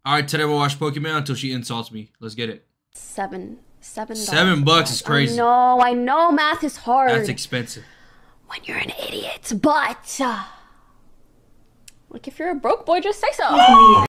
Alright, today we'll watch Pokimane until she insults me. Let's get it. $7 $7 is crazy. No, I know math is hard. That's expensive. When you're an idiot, but like if you're a broke boy, just say so.